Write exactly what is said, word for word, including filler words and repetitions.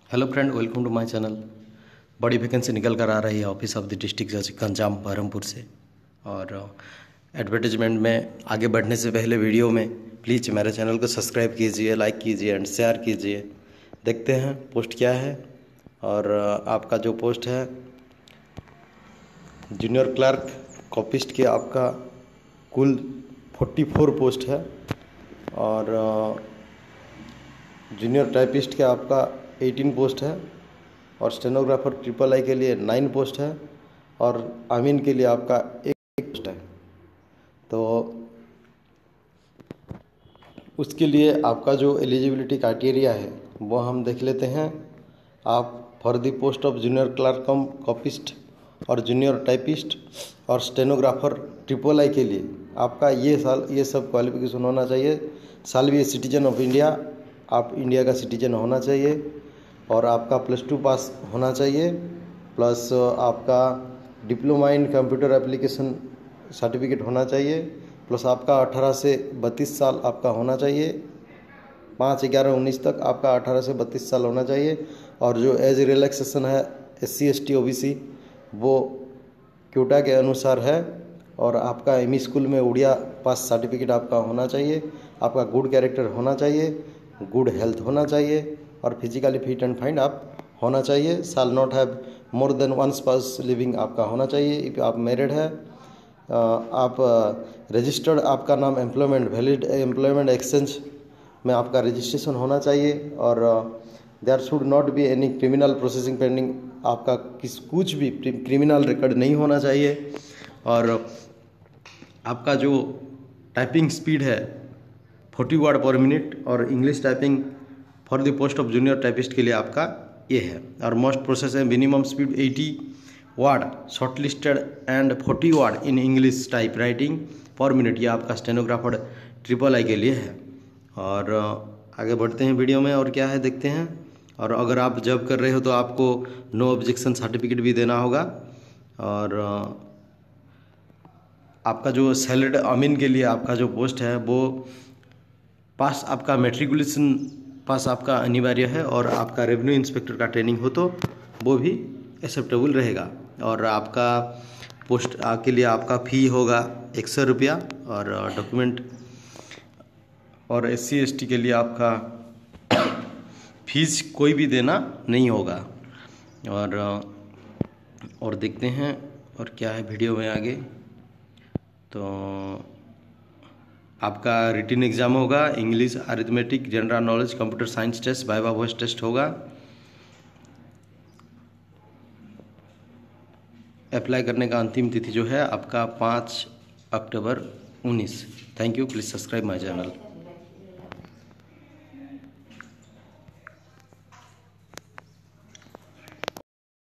Hello friend, welcome to my channel. बड़ी vacancy निकल कर आ रही है ऑफिस ऑफ द डिस्ट्रिक्ट जज गंजाम बहरमपुर से। और एडवर्टीजमेंट में आगे बढ़ने से पहले वीडियो में प्लीज़ मेरे चैनल को सब्सक्राइब कीजिए, लाइक कीजिए एंड शेयर कीजिए। देखते हैं पोस्ट क्या है। और आपका जो पोस्ट है जूनियर क्लर्क कॉपिस्ट के आपका कुल चौवालीस पोस्ट है। और जूनियर टाइपिस्ट के आपका अठारह पोस्ट है। और स्टेनोग्राफर ट्रिपल आई के लिए नाइन पोस्ट है। और आमीन के लिए आपका एक, एक पोस्ट है। तो उसके लिए आपका जो एलिजिबिलिटी क्राइटेरिया है वो हम देख लेते हैं। आप for the post of junior clerk cum copyist और जूनियर टाइपिस्ट और स्टेनोग्राफर ट्रिपल आई के लिए आपका ये साल ये सब क्वालिफिकेशन होना चाहिए। साल भी सिटीजन ऑफ इंडिया, आप इंडिया का सिटीजन होना चाहिए। और आपका प्लस टू पास होना चाहिए, प्लस आपका diploma in computer application certificate होना चाहिए, प्लस आपका अठारह से बत्तीस साल आपका होना चाहिए। पाँच ग्यारह उन्नीस तक आपका अठारह से बत्तीस साल होना चाहिए। और जो एज रिलैक्सेशन है S C S T O B C वो क्योटा के अनुसार है। और आपका एम ई स्कूल में उड़िया पास सर्टिफिकेट आपका होना चाहिए। आपका गुड कैरेक्टर होना चाहिए, गुड हेल्थ होना चाहिए और फिजिकली फिट एंड फाइन आप होना चाहिए। साल not have more than one spouse living आपका होना चाहिए। इफ आप मैरिड है, आप रजिस्टर्ड आपका नाम एम्प्लॉयमेंट वैलिड एम्प्लॉयमेंट एक्सचेंज में आपका रजिस्ट्रेशन होना चाहिए। और there should not be any criminal processing pending, आपका किस कुछ भी क्रिमिनल रिकॉर्ड नहीं होना चाहिए। और आपका जो टाइपिंग स्पीड है चालीस वर्ड पर मिनट और English typing for the post of junior typist के लिए आपका ये है। और मोस्ट प्रोसेस है मिनिमम स्पीड अस्सी वर्ड शॉर्ट लिस्टेड एंड चालीस word in English type writing per minute, ये आपका स्टेनोग्राफर ट्रिपल आई के लिए है। और आगे बढ़ते हैं वीडियो में और क्या है देखते हैं। और अगर आप जॉब कर रहे हो तो आपको नो ऑब्जेक्शन सर्टिफिकेट भी देना होगा। और आपका जो सैलरी अमीन के लिए आपका जो पोस्ट है वो पास आपका मेट्रिकुलेशन पास आपका अनिवार्य है। और आपका रेवेन्यू इंस्पेक्टर का ट्रेनिंग हो तो वो भी एक्सेप्टेबल रहेगा। और आपका पोस्ट के लिए आपका फ़ी होगा एक सौ रुपया। और डॉक्यूमेंट और एस सी एस टी के लिए आपका फीस कोई भी देना नहीं होगा। और और देखते हैं और क्या है वीडियो में आगे। तो आपका रिटन एग्ज़ाम होगा, English, arithmetic, general knowledge, computer science test, viva voce test होगा। अप्लाई करने का अंतिम तिथि जो है आपका पाँच अक्टूबर उन्नीस। Thank you, please subscribe my channel.